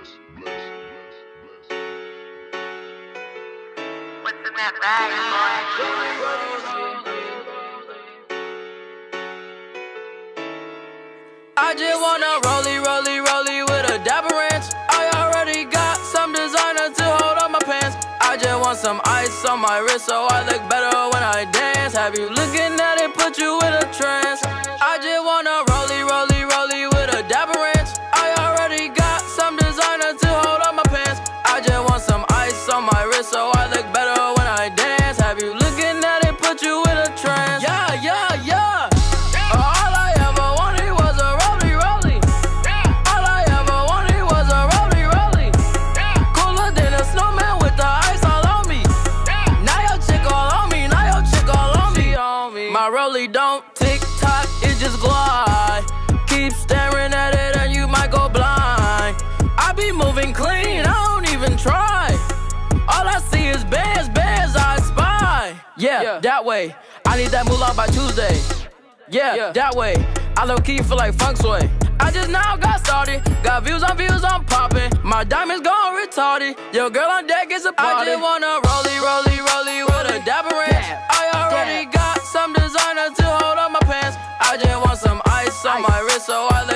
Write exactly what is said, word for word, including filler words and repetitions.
What's in that bag, boy? I just wanna rollie, rollie, rollie with a dapper ranch. I already got some designer to hold on my pants. I just want some ice on my wrist so I look better when I dance. Have you looking at it, put you in a trance. I just wanna rollie, rollie, rollie with a dapper ranch. I already got some designer to hold on my pants. I just want some ice on my wrist so I look better when I dance. Have you looking at it, put you in a trance. Yeah, yeah, yeah. All I ever wanted was a rollie, rollie. All I ever wanted was a rollie, rollie. Cooler than a snowman with the ice all on me. Now your chick all on me, now your chick all on me. My rollie don't tick tock, it just glide. Keep staring at it and you might go blind. I be moving clean, I don't even try. All I see is bands, bands I spy. Yeah, yeah, that way. I need that moolah by Tuesday. Yeah, yeah, that way. I low key feel like funk sway. I just now got started. Got views on views, I'm popping. My diamonds gone retarded. Your girl on deck is a party. I just wanna rollie, rollie, rollie with a dapper ranch. I already got some designer to hold on my pants. I just want some ice on my wrist so I look